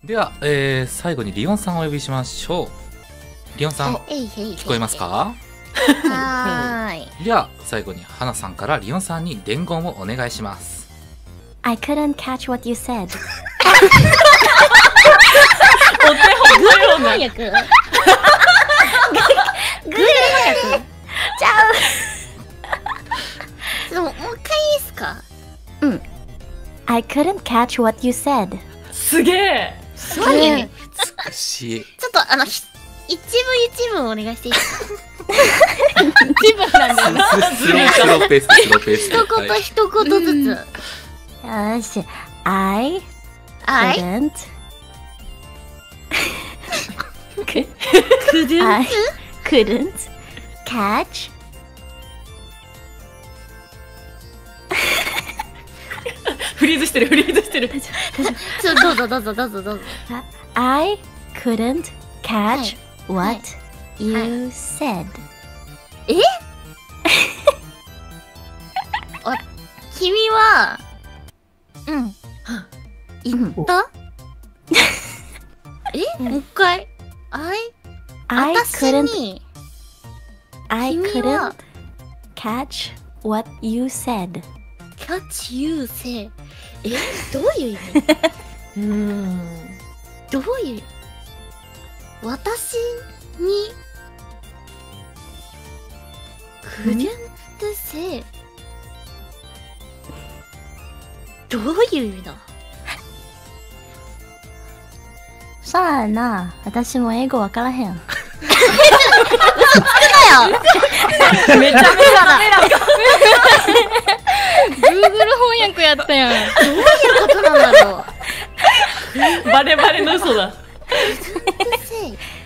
では、最後にリオンさんをお呼びしましょう。リオンさん、聞こえますか？ はーい。 では、最後に花さんからリオンさんに伝言をお願いします。 I couldn't catch what you said. グー翻訳。グー翻訳。 ちゃでももう一回いいですか？ う。I couldn't catch what you said. すげえ。 何？ 美しい。 ちょっと一文お願いしていいですか？ 一部なんだよな。 スローペース、スローペース。 一言ずつ。 よし。I はい。 couldn't. くるん I couldn't catch. フリーズしてる、フリーズしてる。 どうぞどうぞどうぞどうぞ。 I couldn't catch はい what you said. 君は、言ったもう一回。 I 私 couldn't. に、 I 君 couldn't は catch what you said. catch you say。どういう意味？どういう私にcouldn't say。どういう意味だ？ さあな、私も英語わからへん。 めちゃめちゃ滑らか。Google 翻訳やったやん。 どういうことなんだろう？ バレバレの嘘だ。 couldn't say。